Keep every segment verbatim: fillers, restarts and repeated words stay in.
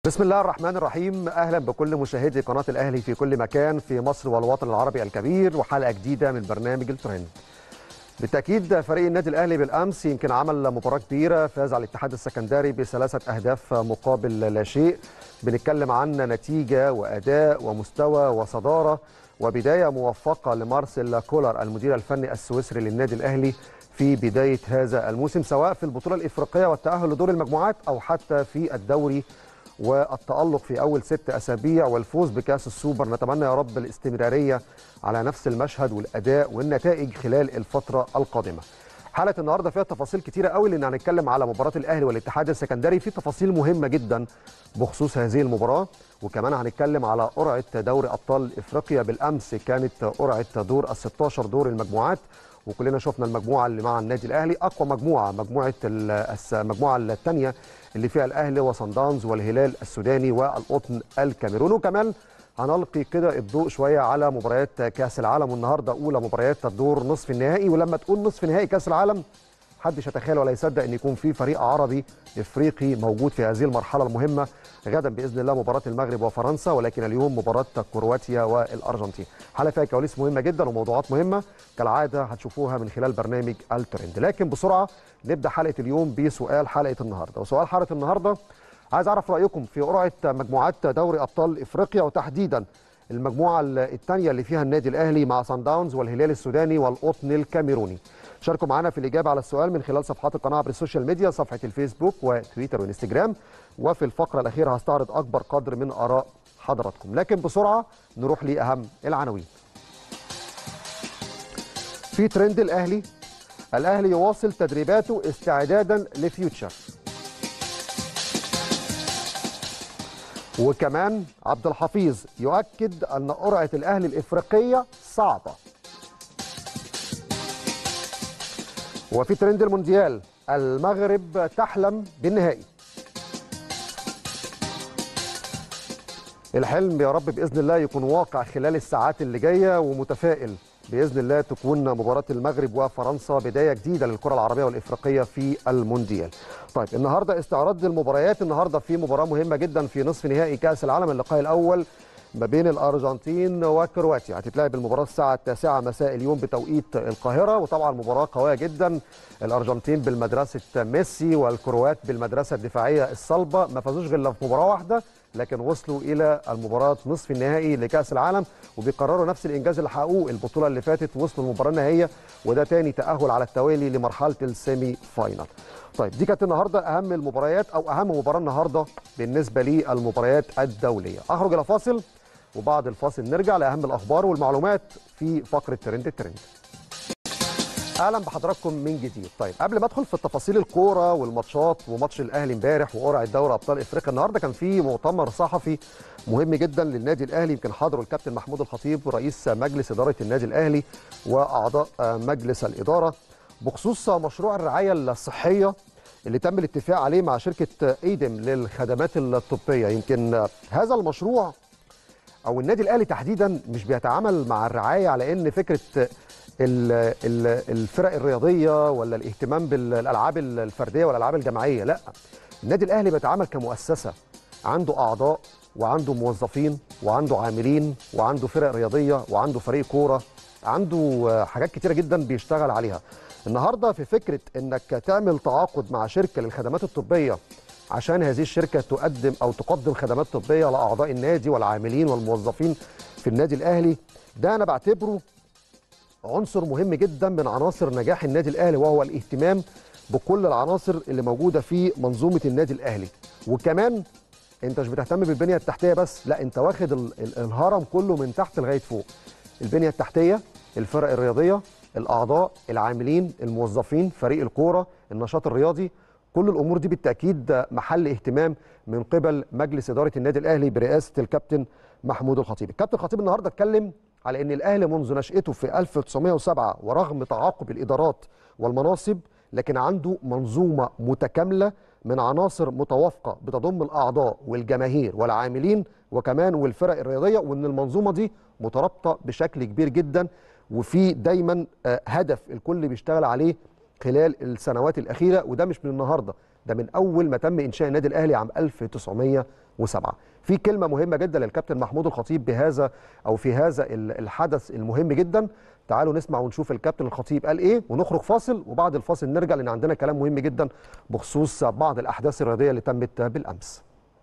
بسم الله الرحمن الرحيم. اهلا بكل مشاهدي قناه الاهلي في كل مكان في مصر والوطن العربي الكبير، وحلقه جديده من برنامج الترند. بالتاكيد فريق النادي الاهلي بالامس يمكن عمل مباراه كبيره، فاز على الاتحاد السكندري بثلاثه اهداف مقابل لا شيء. بنتكلم عن نتيجه واداء ومستوى وصداره وبدايه موفقه لمارسيل كولر المدير الفني السويسري للنادي الاهلي في بدايه هذا الموسم، سواء في البطوله الافريقيه والتاهل لدور المجموعات او حتى في الدوري والتألق في أول ست أسابيع والفوز بكأس السوبر. نتمنى يا رب الاستمرارية على نفس المشهد والأداء والنتائج خلال الفترة القادمة. حلقة النهاردة فيها تفاصيل كتيرة قوي، لأن هنتكلم على مباراة الأهلي والاتحاد السكندري، في تفاصيل مهمة جدا بخصوص هذه المباراة، وكمان هنتكلم على قرعة دوري أبطال إفريقيا. بالأمس كانت قرعة دور الستاشر دور المجموعات، وكلنا شفنا المجموعة اللي مع النادي الأهلي أقوى مجموعة، مجموعة المجموعة الثانية اللي فيها الأهلي وصن داونز والهلال السوداني والقطن الكاميروني. وكمان هنلقي كده الضوء شوية على مباريات كأس العالم، والنهاردة أولى مباريات الدور نصف النهائي. ولما تقول نصف نهائي كأس العالم محدش يتخيل ولا يصدق ان يكون في فريق عربي افريقي موجود في هذه المرحله المهمه. غدا باذن الله مباراه المغرب وفرنسا، ولكن اليوم مباراه كرواتيا والارجنتين. حلقه فيها كواليس مهمه جدا وموضوعات مهمه كالعاده هتشوفوها من خلال برنامج الترند. لكن بسرعه نبدا حلقه اليوم بسؤال حلقه النهارده، وسؤال حلقه النهارده عايز اعرف رايكم في قرعه مجموعات دوري ابطال افريقيا، وتحديدا المجموعه الثانيه اللي فيها النادي الاهلي مع صن داونز والهلال السوداني والقطن الكاميروني. شاركوا معنا في الإجابة على السؤال من خلال صفحات القناة عبر السوشيال ميديا، صفحة الفيسبوك وتويتر وانستجرام، وفي الفقرة الأخيرة هستعرض أكبر قدر من آراء حضراتكم. لكن بسرعة نروح لأهم العناوين. في ترند الأهلي، الأهلي يواصل تدريباته استعدادا لفيوتشر. وكمان عبد الحفيظ يؤكد أن قرعة الأهلي الإفريقية صعبة. وفي ترند المونديال، المغرب تحلم بالنهائي. الحلم يا رب بإذن الله يكون واقع خلال الساعات اللي جاية، ومتفائل بإذن الله تكون مباراة المغرب وفرنسا بداية جديدة للكرة العربية والإفريقية في المونديال. طيب النهاردة استعراض للمباريات. النهاردة في مباراة مهمة جدا في نصف نهائي كأس العالم، اللقاء الأول ما بين الأرجنتين وكرواتيا. هتتلعب المباراة الساعة التاسعة مساء اليوم بتوقيت القاهرة، وطبعا مباراة قوية جدا. الأرجنتين بالمدرسة ميسي والكروات بالمدرسة الدفاعية الصلبة، ما فازوش غير في مباراة واحدة، لكن وصلوا إلى المباراة نصف النهائي لكأس العالم، وبيقرروا نفس الإنجاز اللي حققوه البطولة اللي فاتت، وصلوا المباراة النهائية، وده تاني تأهل على التوالي لمرحلة السيمي فاينال. طيب دي كانت النهارده أهم المباريات أو أهم مباراة النهارده بالنسبة للمباريات الدولية. أخرج إلى فاصل، وبعد الفاصل نرجع لأهم الأخبار والمعلومات في فقرة ترند الترند. اهلا بحضراتكم من جديد. طيب قبل ما ادخل في التفاصيل الكوره والماتشات وماتش الاهلي امبارح وقرعه دوري ابطال افريقيا، النهارده كان في مؤتمر صحفي مهم جدا للنادي الاهلي، يمكن حضره الكابتن محمود الخطيب رئيس مجلس اداره النادي الاهلي واعضاء مجلس الاداره، بخصوص مشروع الرعايه الصحيه اللي تم الاتفاق عليه مع شركه ايدم للخدمات الطبيه. يمكن هذا المشروع او النادي الاهلي تحديدا مش بيتعامل مع الرعايه على ان فكره الفرق الرياضيه ولا الاهتمام بالالعاب الفرديه والالعاب الجماعيه، لا، النادي الاهلي بيتعامل كمؤسسه عنده اعضاء وعنده موظفين وعنده عاملين وعنده فرق رياضيه وعنده فريق كوره، عنده حاجات كتيره جدا بيشتغل عليها. النهارده في فكره انك تعمل تعاقد مع شركه للخدمات الطبيه عشان هذه الشركه تقدم او تقدم خدمات طبيه لاعضاء النادي والعاملين والموظفين في النادي الاهلي، ده انا بعتبره عنصر مهم جدا من عناصر نجاح النادي الاهلي، وهو الاهتمام بكل العناصر اللي موجوده في منظومه النادي الاهلي. وكمان انت مش بتهتم بالبنيه التحتيه بس، لا، انت واخد الهرم كله من تحت لغايه فوق. البنيه التحتيه، الفرق الرياضيه، الاعضاء، العاملين، الموظفين، فريق الكوره، النشاط الرياضي، كل الامور دي بالتاكيد محل اهتمام من قبل مجلس اداره النادي الاهلي برئاسه الكابتن محمود الخطيب. الكابتن الخطيب النهارده اتكلم على ان الاهلي منذ نشأته في ألف وتسعمائة وسبعة ورغم تعاقب الادارات والمناصب، لكن عنده منظومه متكامله من عناصر متوافقه بتضم الاعضاء والجماهير والعاملين وكمان والفرق الرياضيه، وان المنظومه دي مترابطه بشكل كبير جدا، وفي دايما هدف الكل بيشتغل عليه خلال السنوات الاخيره. وده مش من النهارده، ده من اول ما تم انشاء النادي الاهلي عام ألف وتسعمائة وسبعة. في كلمه مهمه جدا للكابتن محمود الخطيب بهذا او في هذا الحدث المهم جدا. تعالوا نسمع ونشوف الكابتن الخطيب قال ايه ونخرج فاصل، وبعد الفاصل نرجع لان عندنا كلام مهم جدا بخصوص بعض الاحداث الرياضيه اللي تمت بالامس.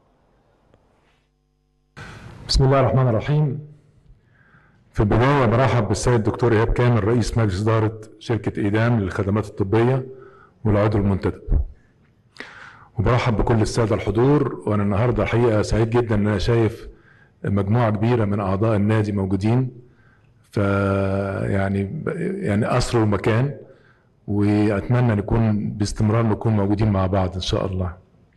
بسم الله الرحمن الرحيم. في البدايه برحب بالسيد الدكتور ايهاب كامل رئيس مجلس اداره شركه ايدام للخدمات الطبيه والعضو المنتدب. وبرحب بكل الساده الحضور، وانا النهارده الحقيقه سعيد جدا ان انا شايف مجموعه كبيره من اعضاء النادي موجودين. ف يعني يعني اسروا المكان، واتمنى نكون باستمرار نكون موجودين مع بعض ان شاء الله.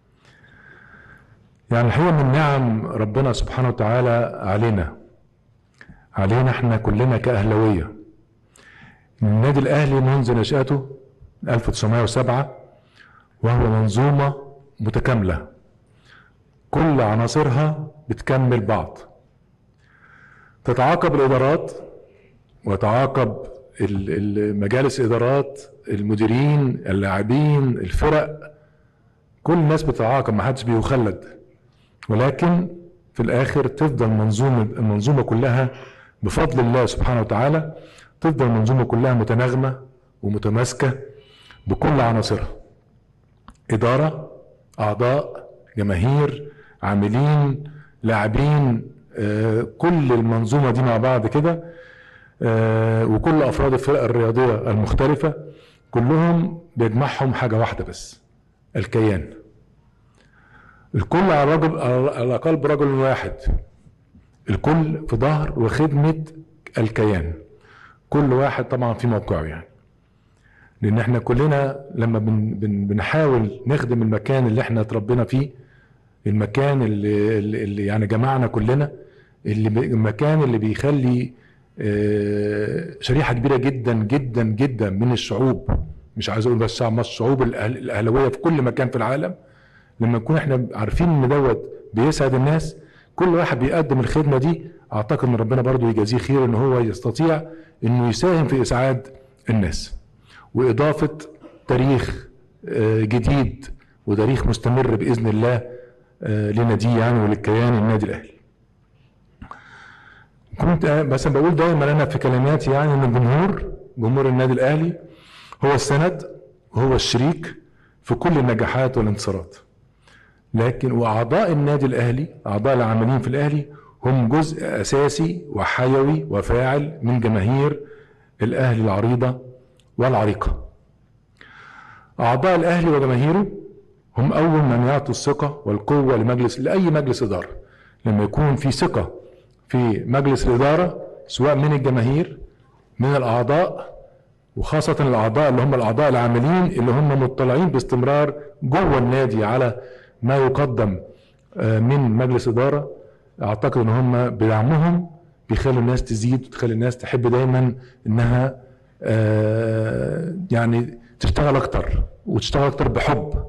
يعني الحقيقه من نعم ربنا سبحانه وتعالى علينا علينا احنا كلنا كاهلاويه. النادي الاهلي منذ نشاته ألف وتسعمائة وسبعة وهو منظومه متكامله، كل عناصرها بتكمل بعض. تتعاقب الادارات وتعاقب مجالس ادارات، المديرين، اللاعبين، الفرق، كل الناس بتتعاقب، ما حدش بيخلد، ولكن في الاخر تفضل منظومه المنظومه كلها بفضل الله سبحانه وتعالى، تفضل المنظومه كلها متناغمه ومتماسكه بكل عناصرها. اداره، اعضاء، جماهير، عاملين، لاعبين، آه كل المنظومه دي مع بعض كده، آه وكل افراد الفرق الرياضيه المختلفه كلهم بيجمعهم حاجه واحده بس: الكيان. الكل على رجل على قلب رجل واحد، الكل في ظهر وخدمه الكيان، كل واحد طبعا في موقعه. يعني لان احنا كلنا لما بن بن بنحاول نخدم المكان اللي احنا اتربينا فيه، المكان اللي, اللي يعني جمعنا كلنا، اللي المكان اللي بيخلي اه شريحه كبيره جدا جدا جدا من الشعوب، مش عايز اقول بس شعب مصر، الشعوب الاهلاويه في كل مكان في العالم، لما نكون احنا عارفين ان دوت بيسعد الناس، كل واحد بيقدم الخدمه دي، اعتقد ان ربنا برضو يجازيه خير ان هو يستطيع انه يساهم في اسعاد الناس واضافه تاريخ جديد وتاريخ مستمر باذن الله لناديه يعني وللكيان النادي الاهلي. كنت بس بقول دايما انا في كلماتي يعني ان الجمهور جمهور النادي الاهلي هو السند وهو الشريك في كل النجاحات والانتصارات. لكن واعضاء النادي الاهلي، اعضاء العاملين في الاهلي، هم جزء اساسي وحيوي وفاعل من جماهير الاهلي العريضه والعريقه. اعضاء الاهلي وجماهيره هم اول من يعطوا الثقه والقوه لمجلس لاي مجلس اداره. لما يكون في ثقه في مجلس الاداره سواء من الجماهير من الاعضاء، وخاصه الاعضاء اللي هم الاعضاء العاملين اللي هم مطلعين باستمرار جوه النادي على ما يقدم من مجلس اداره، اعتقد ان هم بدعمهم بيخلوا الناس تزيد وتخلي الناس تحب دايما انها يعني تشتغل اكتر وتشتغل اكتر بحب.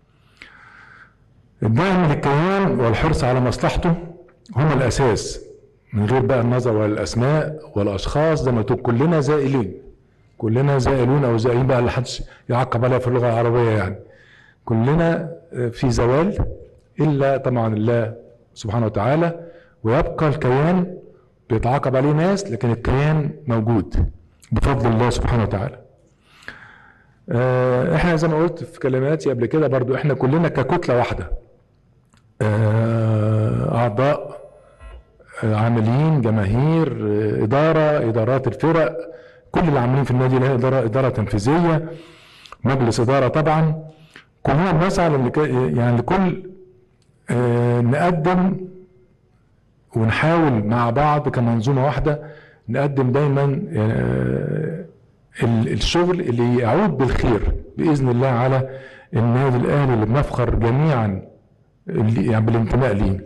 الدعم للكيان والحرص على مصلحته هم الاساس، من غير بقى النظر ولا الاسماء ولا اشخاص، زي ما تقول كلنا زائلين، كلنا زائلون او زائلين بقى اللي حدش يعقب عليها في اللغه العربيه، يعني كلنا في زوال الا طبعا الله سبحانه وتعالى، ويبقى الكيان بيتعاقب عليه ناس، لكن الكيان موجود بفضل الله سبحانه وتعالى. احنا زي ما قلت في كلماتي قبل كده برضو، احنا كلنا ككتله واحده، اعضاء، عاملين، جماهير، اداره، ادارات الفرق، كل اللي عاملين في النادي الاهلي، اداره اداره تنفيذيه، مجلس اداره، طبعا كلنا بنسعى يعني لكل اه نقدم ونحاول مع بعض كمنظومه واحده نقدم دايما اه الشغل اللي يعود بالخير باذن الله على النادي الاهلي اللي بنفخر جميعا يعني بالانتماء ليه.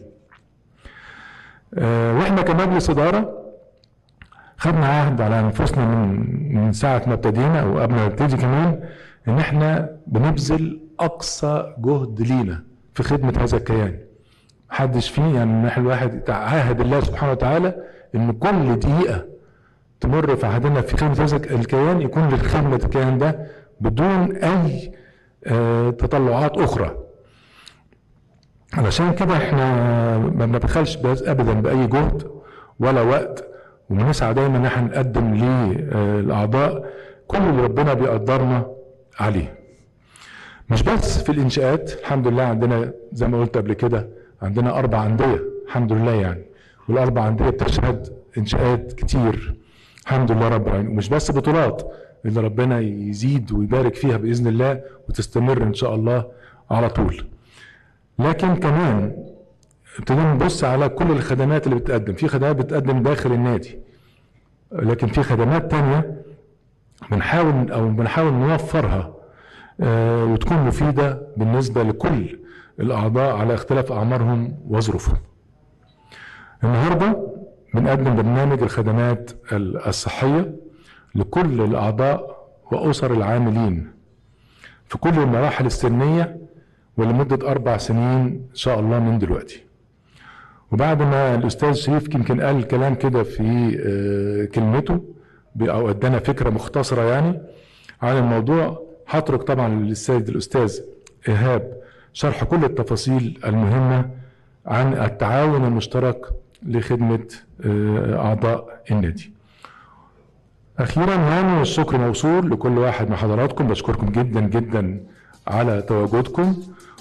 اه واحنا كمجلس اداره خدنا عهد على انفسنا من من ساعه ما ابتدينا او قبل ما نبتدي كمان، ان احنا بنبذل اقصى جهد لينا في خدمه هذا الكيان. محدش فيه يعني احنا الواحد عاهد الله سبحانه وتعالى ان كل دقيقه تمر في عهدنا في خدمه هذا الكيان يكون لخدمه الكيان ده بدون اي اه تطلعات اخرى. علشان كده احنا ما بنبخلش ابدا باي جهد ولا وقت، وبنسعى دايما ان احنا نقدم للاعضاء كل اللي ربنا بيقدرنا عليه. مش بس في الانشاءات، الحمد لله عندنا زي ما قلت قبل كده عندنا اربع انديه الحمد لله يعني، والاربع انديه بتشهد انشاءات كتير الحمد لله رب العالمين. ومش بس بطولات اللي ربنا يزيد ويبارك فيها باذن الله وتستمر ان شاء الله على طول، لكن كمان ابتدينا نبص على كل الخدمات اللي بتقدم. في خدمات بتقدم داخل النادي، لكن في خدمات تانية بنحاول او بنحاول نوفرها آه وتكون مفيدة بالنسبة لكل الاعضاء على اختلاف اعمارهم وظروفهم. النهاردة بنقدم برنامج الخدمات الصحية لكل الاعضاء واسر العاملين في كل المراحل السنية ولمدة اربع سنين ان شاء الله من دلوقتي. وبعد ما الاستاذ شريف يمكن قال كلام كده في آه كلمته او ادانا فكرة مختصرة يعني عن الموضوع، هترك طبعا للسيد الاستاذ ايهاب شرح كل التفاصيل المهمة عن التعاون المشترك لخدمة اعضاء النادي. اخيرا يعني الشكر موصول لكل واحد من حضراتكم، بشكركم جدا جدا على تواجدكم،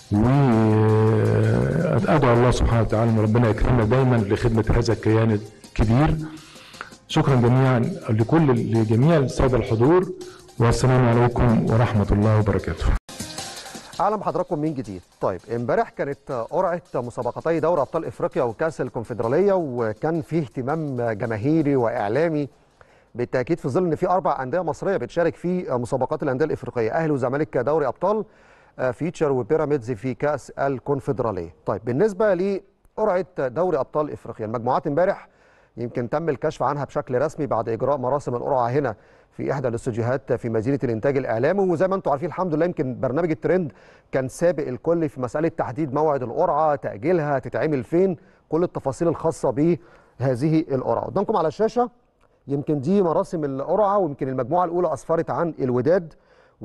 وادعو الله سبحانه وتعالى ان ربنا يكرمنا دايما لخدمة هذا الكيان الكبير. شكرا جميعا لكل لجميع السادة الحضور، والسلام عليكم ورحمة الله وبركاته. اهلا بحضراتكم من جديد. طيب امبارح كانت قرعه مسابقتي دوري ابطال افريقيا وكاس الكونفدراليه، وكان فيه اهتمام جماهيري واعلامي بالتاكيد في ظل ان في اربع انديه مصريه بتشارك في مسابقات الانديه الافريقيه، اهلي وزمالك دوري ابطال، فيوتشر وبيراميدز في كاس الكونفدراليه. طيب بالنسبه لقرعه دوري ابطال افريقيا، المجموعات امبارح يمكن تم الكشف عنها بشكل رسمي بعد اجراء مراسم القرعه هنا في احدى الاستوديوهات في مدينه الانتاج الاعلامي. وزي ما انتم عارفين الحمد لله يمكن برنامج الترند كان سابق الكل في مساله تحديد موعد القرعه، تاجيلها، تتعمل فين، كل التفاصيل الخاصه بهذه القرعه. قدامكم على الشاشه يمكن دي مراسم القرعه، ويمكن المجموعه الاولى اسفرت عن الوداد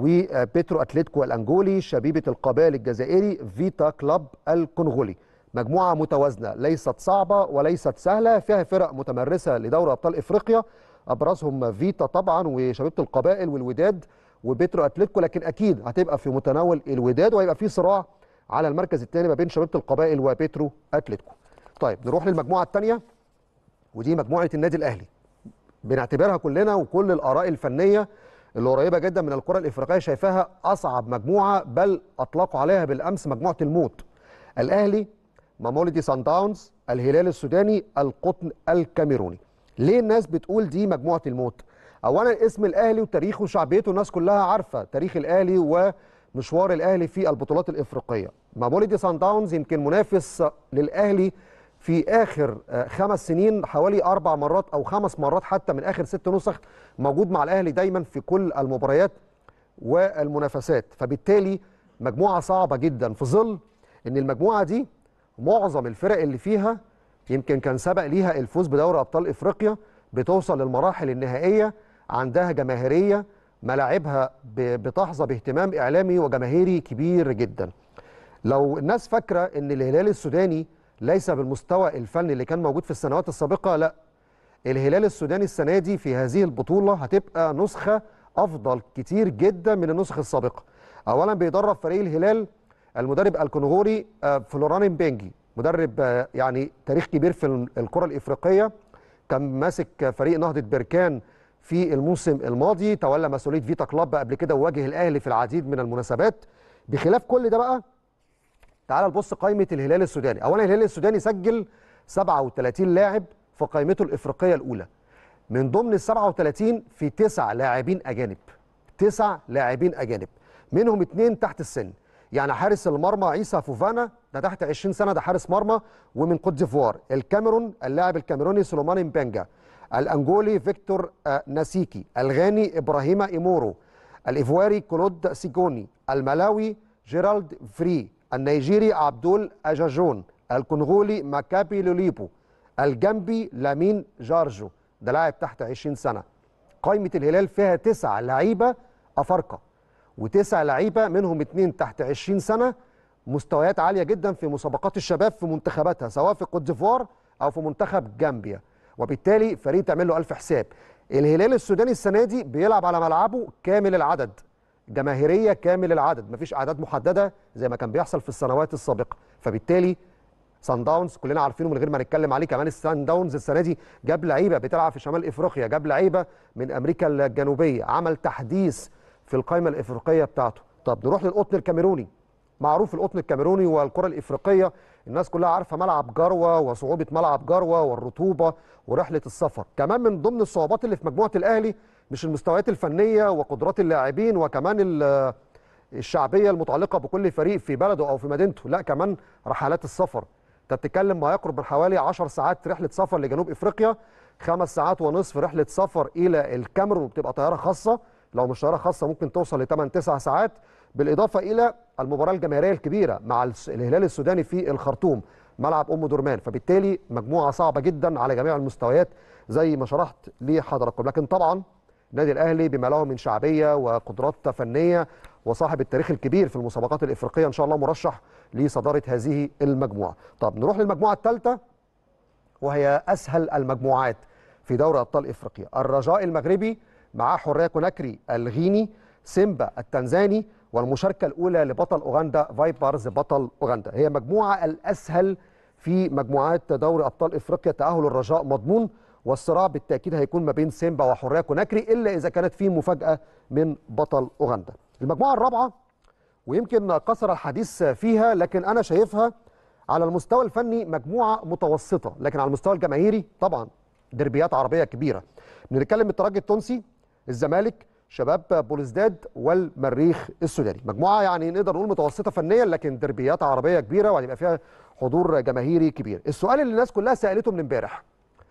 وبيترو اتلتيكو الانجولي، شبيبه القبائل الجزائري، فيتا كلاب الكونغولي. مجموعه متوازنه ليست صعبه وليست سهله، فيها فرق متمرسه لدوري ابطال افريقيا، ابرزهم فيتا طبعا وشبيبه القبائل والوداد وبيترو اتلتيكو، لكن اكيد هتبقى في متناول الوداد، وهيبقى في صراع على المركز الثاني ما بين شبيبه القبائل وبيترو اتلتيكو. طيب نروح للمجموعه الثانيه، ودي مجموعه النادي الاهلي. بنعتبرها كلنا وكل الاراء الفنيه اللي قريبه جدا من الكره الافريقيه شايفاها اصعب مجموعه، بل اطلقوا عليها بالامس مجموعه الموت. الاهلي، مامولدي سان داونز، الهلال السوداني، القطن الكاميروني. ليه الناس بتقول دي مجموعه الموت؟ اولا اسم الاهلي وتاريخه وشعبيته الناس كلها عارفه تاريخ الاهلي ومشوار الاهلي في البطولات الافريقيه. مامولدي سان داونز يمكن منافس للاهلي في اخر خمس سنين حوالي اربع مرات او خمس مرات حتى من اخر ست نسخ، موجود مع الاهلي دايما في كل المباريات والمنافسات، فبالتالي مجموعه صعبه جدا في ظل ان المجموعه دي معظم الفرق اللي فيها يمكن كان سبق ليها الفوز بدوري ابطال افريقيا، بتوصل للمراحل النهائيه، عندها جماهيريه، ملاعبها بتحظى باهتمام اعلامي وجماهيري كبير جدا. لو الناس فاكره ان الهلال السوداني ليس بالمستوى الفني اللي كان موجود في السنوات السابقه، لا، الهلال السوداني السنه دي في هذه البطوله هتبقى نسخه افضل كتير جدا من النسخ السابقه. اولا بيدرب فريق الهلال المدرب الكونغوري فلوران مبنجي، مدرب يعني تاريخ كبير في الكره الافريقيه، كان ماسك فريق نهضه بركان في الموسم الماضي، تولى مسؤوليه فيتا كلاب قبل كده وواجه الاهلي في العديد من المناسبات. بخلاف كل ده بقى تعال نبص قائمه الهلال السوداني. اولا الهلال السوداني سجل سبعة وثلاثين لاعب في قائمته الافريقيه الاولى، من ضمن ال سبعة وثلاثين في تسع لاعبين اجانب، تسع لاعبين اجانب منهم اثنين تحت السن. يعني حارس المرمى عيسى فوفانا ده تحت عشرين سنه، ده حارس مرمى ومن كوت ديفوار. الكاميرون اللاعب الكاميروني سليمان مبانجا، الانجولي فيكتور ناسيكي، الغاني ابراهيم ايمورو، الايفواري كلود سيجوني، الملاوي جيرالد فري، النيجيري عبدول اجاجون، الكونغولي ماكابي لوليبو، الجنبي لامين جارجو، ده لاعب تحت عشرين سنه. قائمه الهلال فيها تسع لعيبه افارقه، وتسع لعيبه منهم اثنين تحت عشرين سنه مستويات عاليه جدا في مسابقات الشباب في منتخباتها، سواء في كوت ديفوار او في منتخب جامبيا، وبالتالي فريق تعمل له الف حساب. الهلال السوداني السنه دي بيلعب على ملعبه كامل العدد، جماهيريه كامل العدد، مفيش اعداد محدده زي ما كان بيحصل في السنوات السابقه. فبالتالي سان داونز كلنا عارفينه من غير ما نتكلم عليه، كمان السان داونز السنه دي جاب لعيبه بتلعب في شمال افريقيا، جاب لعيبه من امريكا الجنوبيه، عمل تحديث في القائمه الافريقيه بتاعته. طب نروح للقطن الكاميروني. معروف القطن الكاميروني والكره الافريقيه، الناس كلها عارفه ملعب جروه وصعوبه ملعب جروه والرطوبه ورحله السفر. كمان من ضمن الصعوبات اللي في مجموعه الاهلي مش المستويات الفنيه وقدرات اللاعبين وكمان الشعبيه المتعلقه بكل فريق في بلده او في مدينته، لا كمان رحلات السفر. انت بتتكلم ما يقرب من حوالي عشر ساعات رحله سفر لجنوب افريقيا، خمس ساعات ونصف رحله سفر الى الكاميرون وبتبقى طياره خاصه، لو مش طياره خاصه ممكن توصل ل ثمانية تسعة ساعات، بالاضافه الى المباراه الجماهيريه الكبيره مع الهلال السوداني في الخرطوم ملعب ام درمان. فبالتالي مجموعه صعبه جدا على جميع المستويات زي ما شرحت لحضراتكم. لكن طبعا النادي الاهلي بما له من شعبيه وقدرات فنيه وصاحب التاريخ الكبير في المسابقات الافريقيه ان شاء الله مرشح لصداره هذه المجموعه. طب نروح للمجموعه الثالثه وهي اسهل المجموعات في دوري ابطال افريقيا. الرجاء المغربي معاه حريه كوناكري الغيني، سيمبا التنزاني، والمشاركه الاولى لبطل اوغندا فايبرز بطل اوغندا. هي مجموعه الاسهل في مجموعات دوري ابطال افريقيا، تاهل الرجاء مضمون، والصراع بالتاكيد هيكون ما بين سيمبا وحريه كوناكري الا اذا كانت في مفاجاه من بطل اوغندا. المجموعه الرابعه ويمكن قصر الحديث فيها، لكن انا شايفها على المستوى الفني مجموعه متوسطه، لكن على المستوى الجماهيري طبعا دربيات عربيه كبيره. بنتكلم الترجي التونسي، الزمالك، شباب بوليسداد، والمريخ السوداني. مجموعه يعني نقدر نقول متوسطه فنيا لكن دربيات عربيه كبيره وهيبقى فيها حضور جماهيري كبير. السؤال اللي الناس كلها سالته من امبارح،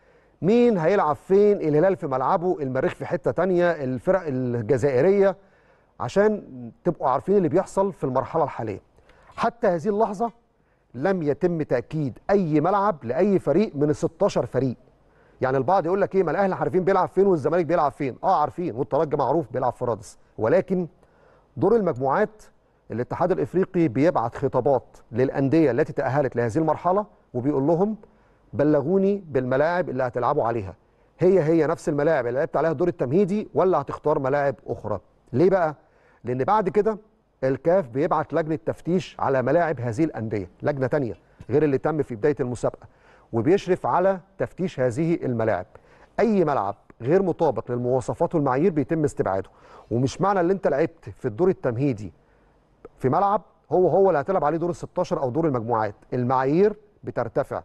مين هيلعب فين؟ الهلال في ملعبه، المريخ في حته ثانيه، الفرق الجزائريه، عشان تبقوا عارفين اللي بيحصل في المرحله الحاليه. حتى هذه اللحظه لم يتم تاكيد اي ملعب لاي فريق من ال ستاشر فريق. يعني البعض يقول لك ايه، ما الاهلي عارفين بيلعب فين والزمالك بيلعب فين. اه عارفين، والترجي معروف بيلعب في رادس، ولكن دور المجموعات الاتحاد الافريقي بيبعت خطابات للانديه التي تاهلت لهذه المرحله وبيقول لهم بلغوني بالملاعب اللي هتلعبوا عليها، هي هي نفس الملاعب اللي لعبت عليها الدور التمهيدي ولا هتختار ملاعب اخرى؟ ليه بقى؟ لان بعد كده الكاف بيبعت لجنه تفتيش على ملاعب هذه الانديه، لجنه ثانيه غير اللي تم في بدايه المسابقه، وبيشرف على تفتيش هذه الملاعب. اي ملعب غير مطابق للمواصفات والمعايير بيتم استبعاده. ومش معنى ان انت لعبت في الدور التمهيدي في ملعب هو هو اللي هتلعب عليه دور ال ستاشر او دور المجموعات. المعايير بترتفع،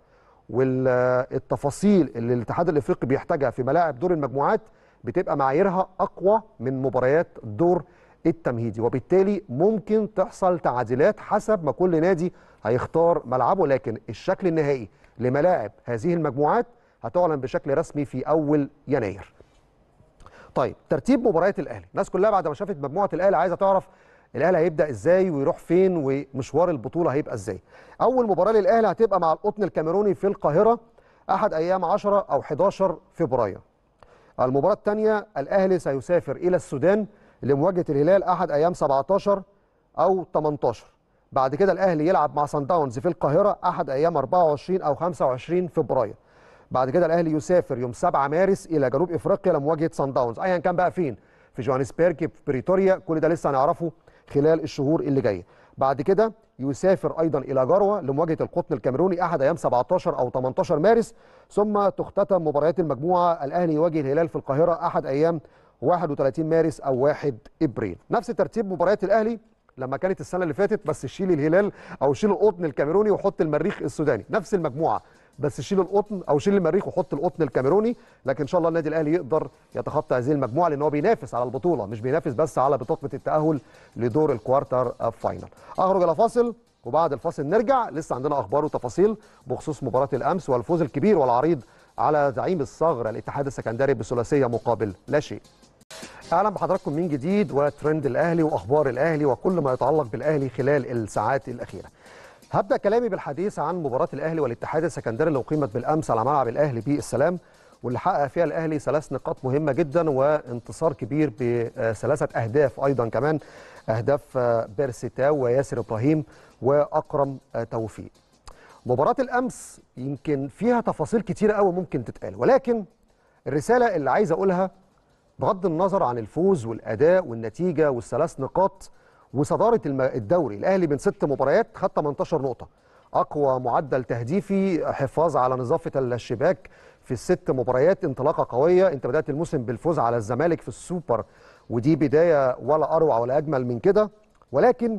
والتفاصيل اللي الاتحاد الافريقي بيحتاجها في ملاعب دور المجموعات بتبقى معاييرها اقوى من مباريات دور التمهيدي، وبالتالي ممكن تحصل تعديلات حسب ما كل نادي هيختار ملعبه. لكن الشكل النهائي لملاعب هذه المجموعات هتعلن بشكل رسمي في اول يناير. طيب ترتيب مباريات الاهلي، الناس كلها بعد ما شافت مجموعه الاهلي عايزه تعرف الاهلي هيبدا ازاي ويروح فين ومشوار البطوله هيبقى ازاي. اول مباراه للاهلي هتبقى مع القطن الكاميروني في القاهره احد ايام عشرة او حداشر فبراير. المباراه الثانيه الاهلي سيسافر الى السودان لمواجهه الهلال احد ايام سبعتاشر او تمنتاشر. بعد كده الاهلي يلعب مع سان داونز في القاهره احد ايام اربعة وعشرين او خمسة وعشرين فبراير. بعد كده الاهلي يسافر يوم سبعة مارس الى جنوب افريقيا لمواجهه سان داونز، ايا كان بقى فين، في جوهانسبرج، في بريتوريا، كل ده لسه هنعرفه خلال الشهور اللي جايه. بعد كده يسافر ايضا الى جروه لمواجهه القطن الكاميروني احد ايام سبعتاشر او تمنتاشر مارس، ثم تختتم مباريات المجموعه الاهلي يواجه الهلال في القاهره احد ايام واحد وثلاثين مارس او واحد ابريل. نفس ترتيب مباريات الاهلي لما كانت السنه اللي فاتت، بس شيل الهلال او شيل القطن الكاميروني وحط المريخ السوداني، نفس المجموعه بس شيل القطن او شيل المريخ وحط القطن الكاميروني. لكن ان شاء الله النادي الاهلي يقدر يتخطى هذه المجموعه لان هو بينافس على البطوله، مش بينافس بس على بطاقه التاهل لدور الكوارتر فاينل. اخرج الى فاصل وبعد الفاصل نرجع، لسه عندنا اخبار وتفاصيل بخصوص مباراه الامس والفوز الكبير والعريض على زعيم الصغر الاتحاد السكندري بثلاثيه مقابل لا شيء. اهلا بحضراتكم من جديد وترند الاهلي واخبار الاهلي وكل ما يتعلق بالاهلي خلال الساعات الاخيره. هبدا كلامي بالحديث عن مباراه الاهلي والاتحاد السكندري اللي اقيمت بالامس على ملعب الاهلي بالسلام، واللي حقق فيها الاهلي ثلاث نقاط مهمه جدا وانتصار كبير بثلاثه اهداف ايضا كمان اهداف بيرسيتاو وياسر ابراهيم واكرم توفيق. مباراه الامس يمكن فيها تفاصيل كتيره قوي ممكن تتقال، ولكن الرساله اللي عايز اقولها بغض النظر عن الفوز والاداء والنتيجه والثلاث نقاط وصداره الدوري، الاهلي من ست مباريات خد تمنتاشر نقطه، اقوى معدل تهديفي، حفاظ على نظافه الشباك في الست مباريات، انطلاقه قويه. انت بدات الموسم بالفوز على الزمالك في السوبر، ودي بدايه ولا اروع ولا اجمل من كده. ولكن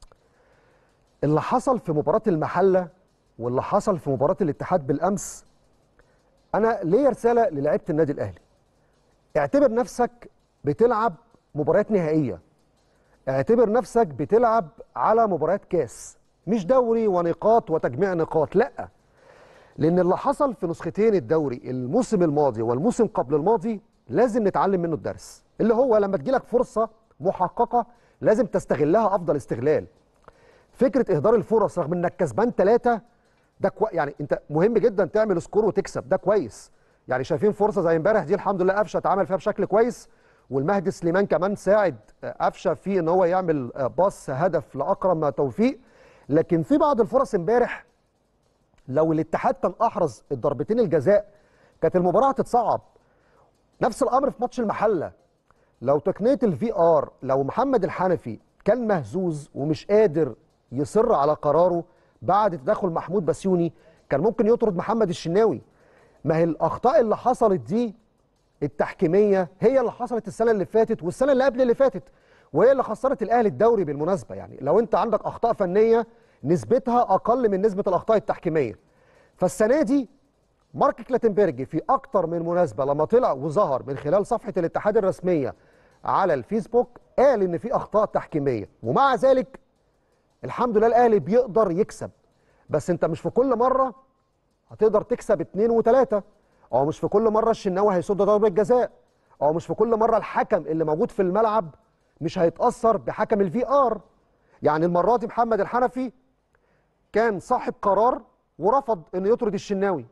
اللي حصل في مباراه المحله واللي حصل في مباراه الاتحاد بالامس، انا ليا رساله للاعيبه النادي الاهلي. اعتبر نفسك بتلعب مباريات نهائيه، اعتبر نفسك بتلعب على مباريات كاس، مش دوري ونقاط وتجميع نقاط، لا. لان اللي حصل في نسختين الدوري الموسم الماضي والموسم قبل الماضي لازم نتعلم منه الدرس، اللي هو لما تجيلك فرصه محققه لازم تستغلها افضل استغلال. فكره اهدار الفرص رغم انك كسبان ثلاثه، ده كو... يعني انت مهم جدا تعمل سكور وتكسب، ده كويس. يعني شايفين فرصه زي امبارح دي الحمد لله قفشه اتعامل فيها بشكل كويس، والمهدي سليمان كمان ساعد قفشه في ان هو يعمل باص هدف لاكرم توفيق. لكن في بعض الفرص امبارح لو الاتحاد كان احرز الضربتين الجزاء كانت المباراه هتتصعب. نفس الامر في ماتش المحله، لو تقنيه الفي ار، لو محمد الحنفي كان مهزوز ومش قادر يصر على قراره بعد تدخل محمود بسيوني كان ممكن يطرد محمد الشناوي. ما هي الاخطاء اللي حصلت دي التحكيميه هي اللي حصلت السنه اللي فاتت والسنه اللي قبل اللي فاتت، وهي اللي خسرت الاهلي الدوري بالمناسبه. يعني لو انت عندك اخطاء فنيه نسبتها اقل من نسبه الاخطاء التحكيميه. فالسنه دي مارك كلاتنبرج في اكتر من مناسبه لما طلع وظهر من خلال صفحه الاتحاد الرسميه على الفيسبوك قال ان في اخطاء تحكيميه، ومع ذلك الحمد لله الاهلي بيقدر يكسب. بس انت مش في كل مره هتقدر تكسب اتنين وتلاته، او مش في كل مره الشناوي هيصد ضربه جزاء، او مش في كل مره الحكم اللي موجود في الملعب مش هيتاثر بحكم الفي ار. يعني المره دي محمد الحنفي كان صاحب قرار ورفض انه يطرد الشناوي.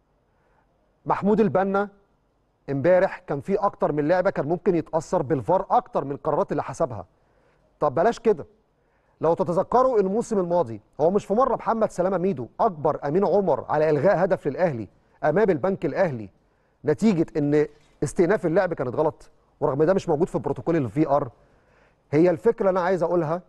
محمود البنا امبارح كان في اكتر من لعبه كان ممكن يتاثر بالفار اكتر من القرارات اللي حسبها. طب بلاش كده، لو تتذكروا الموسم الماضي هو مش في مره محمد سلامه ميدو اكبر امين عمر على الغاء هدف للاهلي امام البنك الاهلي نتيجه ان استئناف اللعب كانت غلط، ورغم ده مش موجود في بروتوكول الفي ار. هي الفكره اللي انا عايز اقولها،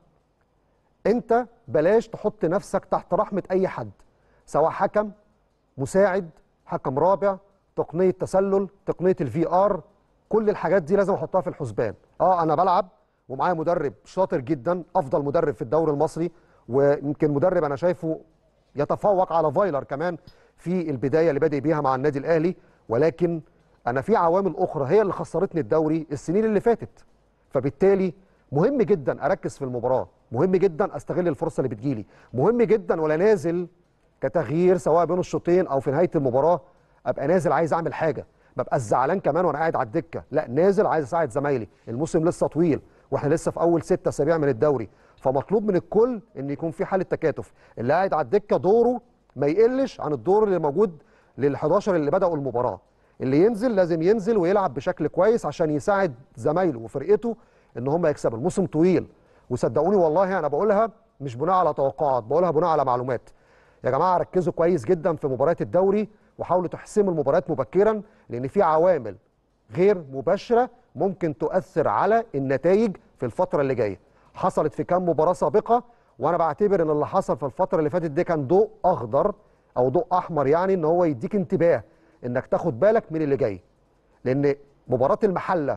انت بلاش تحط نفسك تحت رحمه اي حد، سواء حكم مساعد، حكم رابع، تقنيه تسلل، تقنيه الفي ار، كل الحاجات دي لازم احطها في الحسبان. اه انا بلعب ومعايا مدرب شاطر جدا، افضل مدرب في الدوري المصري، ويمكن مدرب انا شايفه يتفوق على فايلر كمان في البدايه اللي بادئ بيها مع النادي الاهلي. ولكن انا في عوامل اخرى هي اللي خسرتني الدوري السنين اللي فاتت، فبالتالي مهم جدا اركز في المباراه، مهم جدا استغل الفرصه اللي بتجيلي، مهم جدا ولا نازل كتغيير سواء بين الشوطين او في نهايه المباراه ابقى نازل عايز اعمل حاجه، ما ابقاش زعلان كمان وانا قاعد على الدكه، لا نازل عايز اساعد زمايلي. الموسم لسه طويل واحنا لسه في اول ست اسابيع من الدوري، فمطلوب من الكل ان يكون في حاله تكاتف. اللي قاعد على الدكه دوره ما يقلش عن الدور اللي موجود لل حداشر اللي بداوا المباراه. اللي ينزل لازم ينزل ويلعب بشكل كويس عشان يساعد زمايله وفرقته ان هم يكسبوا. الموسم طويل، وصدقوني والله انا بقولها مش بناء على توقعات، بقولها بناء على معلومات. يا جماعه ركزوا كويس جدا في مباريات الدوري وحاولوا تحسموا المباريات مبكرا، لان في عوامل غير مباشره ممكن تؤثر على النتائج في الفتره اللي جايه. حصلت في كام مباراه سابقه، وانا بعتبر ان اللي حصل في الفتره اللي فاتت دي كان ضوء اخضر او ضوء احمر، يعني ان هو يديك انتباه انك تاخد بالك من اللي جاي. لان مباراه المحله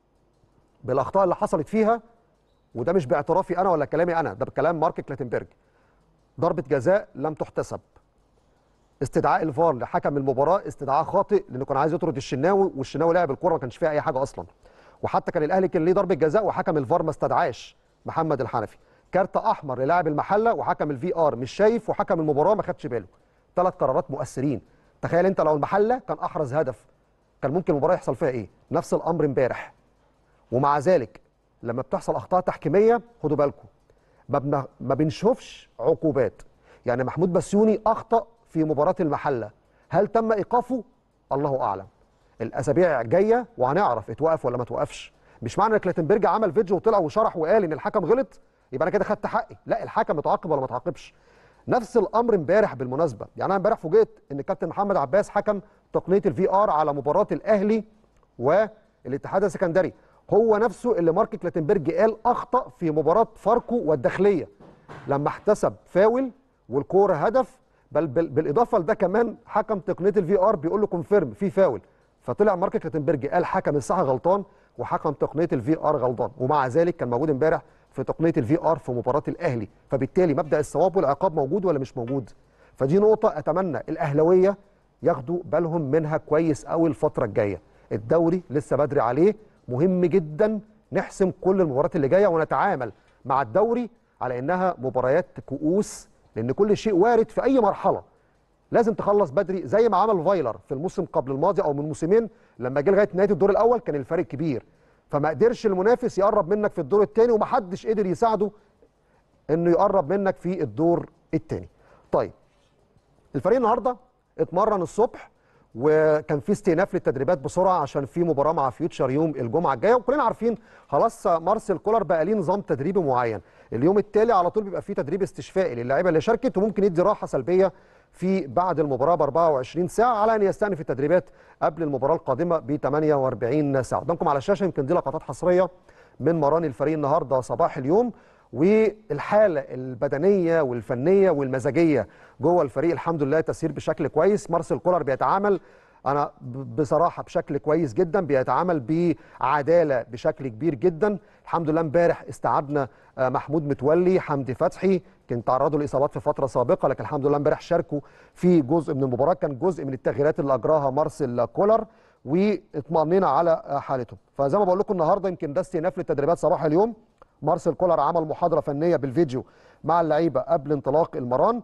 بالاخطاء اللي حصلت فيها، وده مش باعترافي انا ولا كلامي انا، ده بكلام مارك كلاتنبرج، ضربه جزاء لم تحتسب، استدعاء الفار لحكم المباراه استدعاء خاطئ لانه كان عايز يطرد الشناوي، والشناوي لعب الكره ما كانش فيها اي حاجه اصلا، وحتى كان الاهلي كان ليه ضربه جزاء وحكم الفار ما استدعاش محمد الحنفي. كارت احمر للاعب المحله وحكم الفي ار مش شايف، وحكم المباراه ما خدش باله. ثلاث قرارات مؤثرين. تخيل انت لو المحله كان احرز هدف كان ممكن المباراه يحصل فيها ايه؟ نفس الامر امبارح. ومع ذلك لما بتحصل اخطاء تحكيميه خدوا بالكم ما, بن... ما بنشوفش عقوبات. يعني محمود بسيوني اخطا في مباراه المحله، هل تم ايقافه؟ الله اعلم. الاسابيع جايه وهنعرف اتوقف ولا ما توقفش. مش معنى ان كلاتنبرج عمل فيديو وطلع وشرح وقال ان الحكم غلط يبقى انا كده خدت حقي. لا، الحكم اتعاقب ولا ما اتعاقبش. نفس الامر امبارح بالمناسبه، يعني انا امبارح فوجئت ان الكابتن محمد عباس حكم تقنيه الفي ار على مباراه الاهلي والاتحاد السكندري، هو نفسه اللي مارك كلاتنبرج قال اخطا في مباراه فاركو والداخليه لما احتسب فاول والكوره هدف، بل بالاضافه لده كمان حكم تقنيه الفي ار بيقول له كونفيرم في فاول، فطلع مارك كلاتنبرج قال حكم الساحه غلطان وحكم تقنيه الفي ار غلطان، ومع ذلك كان موجود امبارح في تقنيه الفي ار في مباراه الاهلي، فبالتالي مبدا الصواب والعقاب موجود ولا مش موجود؟ فدي نقطه اتمنى الاهلاويه ياخدوا بالهم منها كويس قوي الفتره الجايه. الدوري لسه بدري عليه، مهم جدا نحسم كل المباريات اللي جايه ونتعامل مع الدوري على انها مباريات كؤوس، لان كل شيء وارد في اي مرحله. لازم تخلص بدري زي ما عمل فايلر في الموسم قبل الماضي او من موسمين، لما جه لغايه نهايه الدور الاول كان الفرق كبير، فما قدرش المنافس يقرب منك في الدور الثاني ومحدش قدر يساعده انه يقرب منك في الدور الثاني. طيب الفريق النهارده اتمرن الصبح وكان في استئناف للتدريبات بسرعه عشان في مباراه مع فيوتشر يوم الجمعه الجايه، وكلنا عارفين خلاص مارسيل كولر بقى ليه نظام تدريبي معين، اليوم التالي على طول بيبقى فيه تدريب استشفائي للاعيبه اللي شاركت، وممكن يدي راحه سلبيه في بعد المباراه ب أربعة وعشرين ساعه على ان يستأنف التدريبات قبل المباراه القادمه ب ثمانية وأربعين ساعه. قدامكم على الشاشه يمكن دي لقطات حصريه من مران الفريق النهارده صباح اليوم، والحاله البدنيه والفنيه والمزاجيه جوه الفريق الحمد لله تسير بشكل كويس. مارسيل كولر بيتعامل انا بصراحه بشكل كويس جدا، بيتعامل بعداله بشكل كبير جدا. الحمد لله امبارح استعدنا محمود متولي، حمدي فتحي كان تعرضوا لاصابات في فتره سابقه، لكن الحمد لله امبارح شاركوا في جزء من المباراه، كان جزء من التغييرات اللي اجراها مارسيل كولر واطمأنينا على حالتهم. فزي ما بقول لكم النهارده يمكن ده استئناف للتدريبات صباح اليوم. مارسيل كولر عمل محاضره فنيه بالفيديو مع اللعيبه قبل انطلاق المران،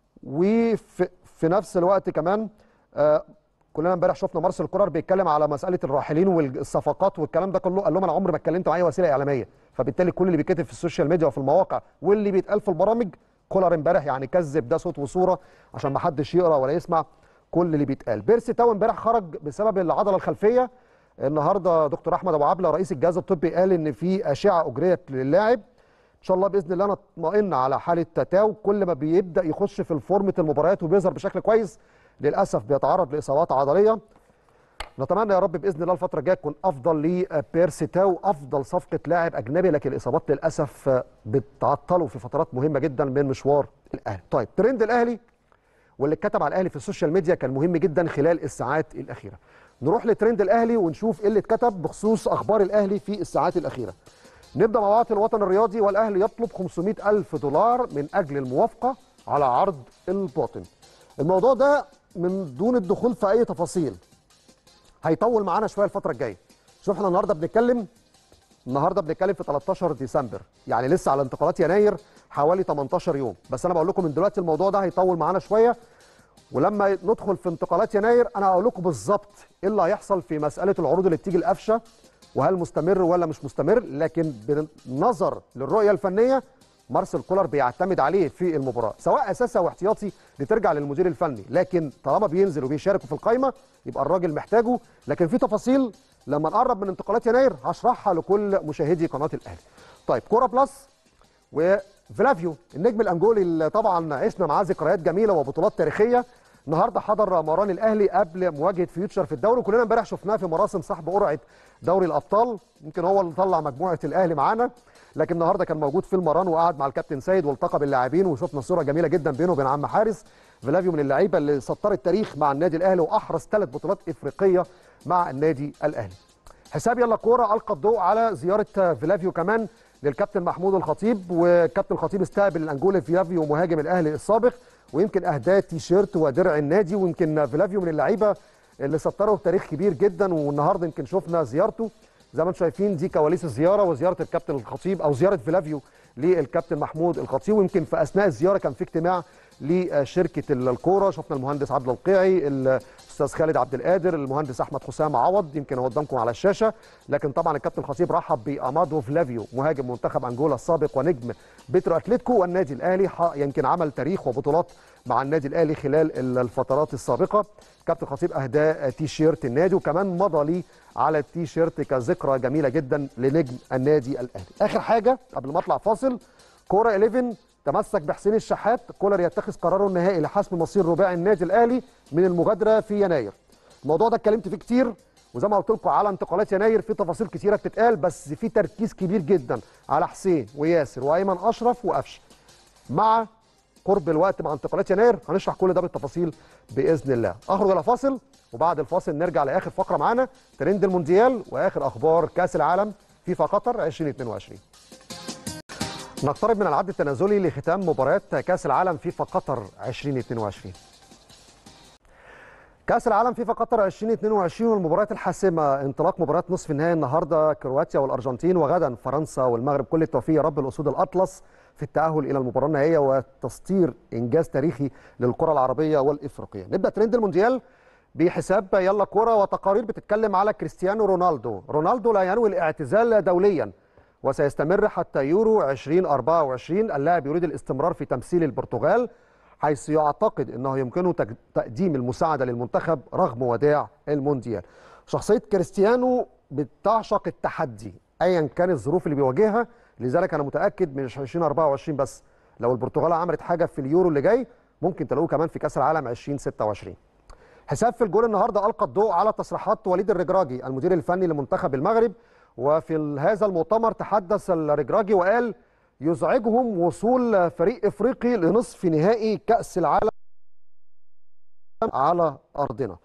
وفي في نفس الوقت كمان آه كلنا امبارح شفنا مارسيل كولر بيتكلم على مساله الراحلين والصفقات والكلام ده كله، قال لهم انا عمري ما اتكلمت مع اي وسيله اعلاميه، فبالتالي كل اللي بيتكتب في السوشيال ميديا وفي المواقع واللي بيتقال في البرامج كولر امبارح يعني كذب ده صوت وصوره عشان ما حدش يقرا ولا يسمع كل اللي بيتقال. بيرسي تاو امبارح خرج بسبب العضله الخلفيه. النهارده دكتور احمد ابو عبله رئيس الجهاز الطبي قال ان في اشعه اجريت للاعب، ان شاء الله باذن الله نطمئن على حاله تاو، كل ما بيبدا يخش في فورمه المباريات وبيظهر بشكل كويس للاسف بيتعرض لاصابات عضليه. نتمنى يا رب باذن الله الفتره الجايه تكون افضل لبيرسي تاو، افضل صفقه لاعب اجنبي، لكن الاصابات للاسف بتعطله في فترات مهمه جدا من مشوار الاهلي. طيب ترند الاهلي واللي اتكتب على الاهلي في السوشيال ميديا كان مهم جدا خلال الساعات الاخيره. نروح لترند الاهلي ونشوف ايه اللي اتكتب بخصوص اخبار الاهلي في الساعات الاخيره. نبدا مع بعض. الوطن الرياضي والاهلي يطلب خمسمائة ألف دولار من اجل الموافقه على عرض الباطن. الموضوع ده من دون الدخول في اي تفاصيل هيطول معانا شويه الفتره الجايه. شوف احنا النهارده بنتكلم النهارده بنتكلم في ثلاثة عشر ديسمبر، يعني لسه على انتقالات يناير حوالي ثمانية عشر يوم، بس انا بقول لكم من دلوقتي الموضوع ده هيطول معانا شويه، ولما ندخل في انتقالات يناير انا هقول لكم بالظبط ايه اللي هيحصل في مساله العروض اللي بتيجي القفشه وهل مستمر ولا مش مستمر، لكن بالنظر للرؤيه الفنيه مارسيل كولر بيعتمد عليه في المباراه، سواء اساسي او احتياطي دي ترجع للمدير الفني، لكن طالما بينزل وبيشارك في القائمه يبقى الراجل محتاجه. لكن في تفاصيل لما نقرب من انتقالات يناير هشرحها لكل مشاهدي قناه الاهلي. طيب كوره بلس وفلافيو النجم الانجولي اللي طبعا عشنا معاه ذكريات جميله وبطولات تاريخيه، النهارده حضر مران الاهلي قبل مواجهه فيوتشر في الدوري، وكلنا امبارح شفناه في مراسم سحب قرعه دوري الابطال، يمكن هو اللي طلع مجموعه الاهلي معانا، لكن النهارده كان موجود في المران وقعد مع الكابتن سيد والتقى باللاعبين، وشفنا صوره جميله جدا بينه وبين عم حارس. فلافيو من اللعيبه اللي سطرت تاريخ مع النادي الاهلي واحرز ثلاث بطولات افريقيه مع النادي الاهلي. حساب يلا كوره القى الضوء على زياره فلافيو كمان للكابتن محمود الخطيب، والكابتن الخطيب استقبل الانجولي فلافيو مهاجم الاهلي السابق، ويمكن اهداه تيشيرت ودرع النادي، ويمكن فلافيو من اللعيبه اللي سطروا تاريخ كبير جدا، والنهارده يمكن شفنا زيارته زي ما انتم شايفين، دي كواليس الزياره وزياره الكابتن الخطيب او زياره فلافيو للكابتن محمود الخطيب، ويمكن في اثناء الزياره كان في اجتماع لشركه الكوره. شفنا المهندس عبد القيعي، الاستاذ خالد عبد القادر، المهندس احمد حسام عوض، يمكن هو قدامكم على الشاشه. لكن طبعا الكابتن الخطيب رحب بامادو فلافيو مهاجم منتخب انجولا السابق ونجم بيترو اتلتيكو. والنادي الاهلي يمكن عمل تاريخ وبطولات مع النادي الاهلي خلال الفترات السابقه. كابتن الخطيب اهدى تي شيرت النادي، وكمان مضى لي على التي شيرت كذكرى جميله جدا لنجم النادي الاهلي. اخر حاجه قبل ما اطلع فاصل، كوره إحداشر تمسك بحسين الشحات، كولر يتخذ قراره النهائي لحسم مصير رباعي النادي الاهلي من المغادره في يناير. الموضوع ده اتكلمت فيه كتير، وزي ما قلت لكم على انتقالات يناير في تفاصيل كتيره بتتقال، بس في تركيز كبير جدا على حسين وياسر وايمن اشرف وقفشه. مع قرب الوقت مع انتقالات يناير هنشرح كل ده بالتفاصيل باذن الله. اخرج الى فاصل، وبعد الفاصل نرجع لاخر فقره معانا، ترند المونديال واخر اخبار كاس العالم فيفا قطر ألفين واثنين وعشرين. نقترب من العد التنازلي لختام مباريات كاس العالم فيفا قطر ألفين واثنين وعشرين. كاس العالم فيفا قطر ألفين واثنين وعشرين والمباريات الحاسمه، انطلاق مباريات نصف النهائي النهارده كرواتيا والارجنتين، وغدا فرنسا والمغرب. كل التوفيق يا رب الاسود الاطلس في التاهل الى المباراه النهائيه وتسطير انجاز تاريخي للكره العربيه والافريقيه. نبدا ترند المونديال بحساب يلا كوره وتقارير بتتكلم على كريستيانو رونالدو. رونالدو لا ينوي الاعتزال دوليا وسيستمر حتى يورو ألفين وأربعة وعشرين. اللاعب يريد الاستمرار في تمثيل البرتغال، حيث يعتقد انه يمكنه تقديم المساعده للمنتخب رغم وداع المونديال. شخصيه كريستيانو بتعشق التحدي ايا كانت الظروف اللي بيواجهها، لذلك انا متاكد مش ألفين وأربعة وعشرين بس، لو البرتغال عملت حاجه في اليورو اللي جاي ممكن تلاقوه كمان في كاس العالم ألفين وستة وعشرين. حساب في الجول النهارده القى الضوء على تصريحات وليد الرجراجي المدير الفني لمنتخب المغرب، وفي هذا المؤتمر تحدث الرجراجي وقال يزعجهم وصول فريق افريقي لنصف نهائي كاس العالم على ارضنا.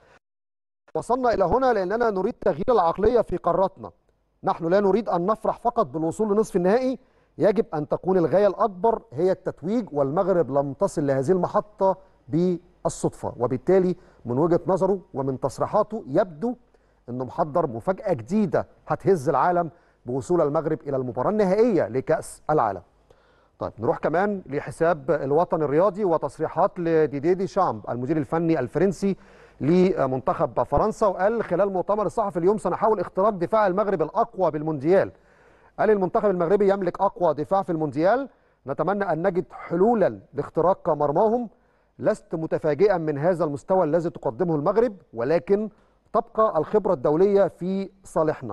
وصلنا الى هنا لاننا نريد تغيير العقليه في قارتنا، نحن لا نريد ان نفرح فقط بالوصول لنصف النهائي، يجب ان تكون الغايه الاكبر هي التتويج، والمغرب لم تصل لهذه المحطه بالصدفه. وبالتالي من وجهه نظره ومن تصريحاته يبدو انه محضر مفاجاه جديده هتهز العالم بوصول المغرب الى المباراه النهائيه لكاس العالم. طيب نروح كمان لحساب الوطن الرياضي وتصريحات لديدي ديشامب المدير الفني الفرنسي لمنتخب فرنسا، وقال خلال مؤتمر الصحفي اليوم سنحاول اختراق دفاع المغرب الاقوى بالمونديال. قال المنتخب المغربي يملك اقوى دفاع في المونديال، نتمنى ان نجد حلولا لاختراق مرماهم. لست متفاجئا من هذا المستوى الذي تقدمه المغرب، ولكن تبقى الخبره الدوليه في صالحنا.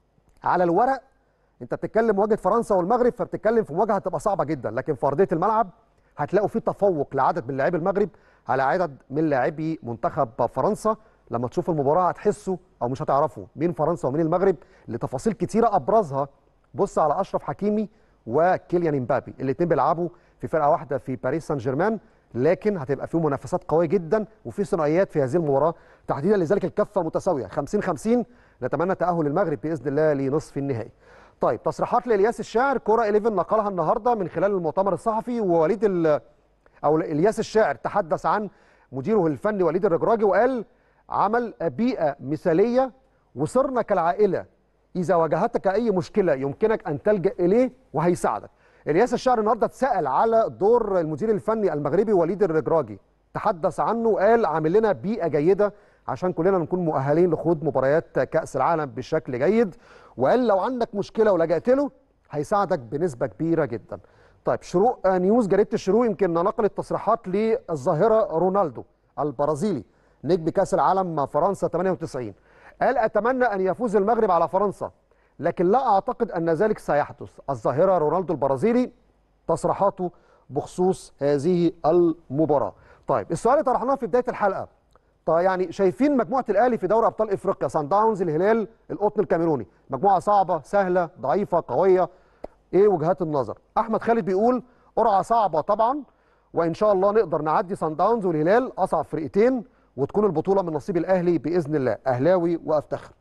على الورق انت بتتكلم مواجهه فرنسا والمغرب، فبتتكلم في مواجهه هتبقى صعبه جدا، لكن في ارضيه الملعب هتلاقوا في تفوق لعدد من لاعبي المغرب على عدد من لاعبي منتخب فرنسا. لما تشوف المباراه هتحسوا او مش هتعرفوا مين فرنسا ومين المغرب لتفاصيل كتيره ابرزها بص على اشرف حكيمي وكيليان امبابي، الاثنين بيلعبوا في فرقه واحده في باريس سان جيرمان، لكن هتبقى فيه منافسات قويه جدا وفي ثنائيات في هذه المباراه تحديدا، لذلك الكفه متساويه خمسين خمسين. نتمنى تاهل المغرب باذن الله لنصف النهائي. طيب تصريحات لإلياس الشاعر، كوره إحداشر نقلها النهارده من خلال المؤتمر الصحفي، ووليد ال او إلياس الشاعر تحدث عن مديره الفني وليد الرجراجي وقال عمل بيئه مثاليه وصرنا كالعائله، اذا واجهتك اي مشكله يمكنك ان تلجا اليه وهيساعدك. إلياس الشاعر النهارده اتسال على دور المدير الفني المغربي وليد الرجراجي، تحدث عنه وقال عامل لنا بيئه جيده عشان كلنا نكون مؤهلين لخوض مباريات كاس العالم بشكل جيد، وقال لو عندك مشكله ولجأت له هيساعدك بنسبه كبيره جدا. طيب شروق نيوز، جريده الشروق يمكن نقلت تصريحات للظاهره رونالدو البرازيلي نجم كاس العالم مع فرنسا ثمانية وتسعين، قال اتمنى ان يفوز المغرب على فرنسا لكن لا اعتقد ان ذلك سيحدث. الظاهره رونالدو البرازيلي تصريحاته بخصوص هذه المباراه. طيب السؤال اللي طرحناه في بدايه الحلقه، طيب يعني شايفين مجموعه الاهلي في دوري ابطال افريقيا، سان داونز، الهلال، القطن الكاميروني، مجموعه صعبه سهله ضعيفه قويه، ايه وجهات النظر؟ احمد خالد بيقول قرعه صعبه طبعا، وان شاء الله نقدر نعدي سان داونز والهلال اصعب فرقتين وتكون البطوله من نصيب الاهلي باذن الله، اهلاوي وافتخر.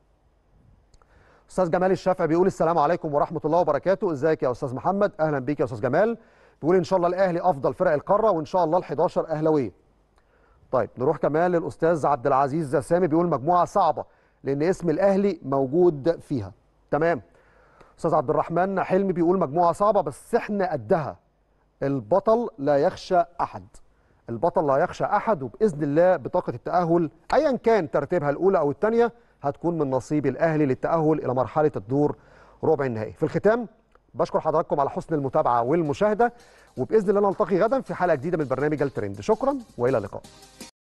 استاذ جمال الشافعي بيقول السلام عليكم ورحمه الله وبركاته، ازيك يا استاذ محمد؟ اهلا بيك يا استاذ جمال. بيقول ان شاء الله الاهلي افضل فرق القاره وان شاء الله ال11 اهلاويه. طيب نروح كمان للاستاذ عبد العزيز سامي بيقول مجموعه صعبه لان اسم الاهلي موجود فيها. تمام. استاذ عبد الرحمن حلمي بيقول مجموعه صعبه بس احنا قدها، البطل لا يخشى احد. البطل لا يخشى احد، وباذن الله بطاقه التاهل ايا كان ترتيبها الاولى او الثانيه هتكون من نصيب الاهلي للتاهل الى مرحله الدور ربع النهائي. في الختام بشكر حضراتكم على حسن المتابعه والمشاهده، وباذن الله نلتقي غدا في حلقه جديده من برنامج الترند. شكرا والى اللقاء.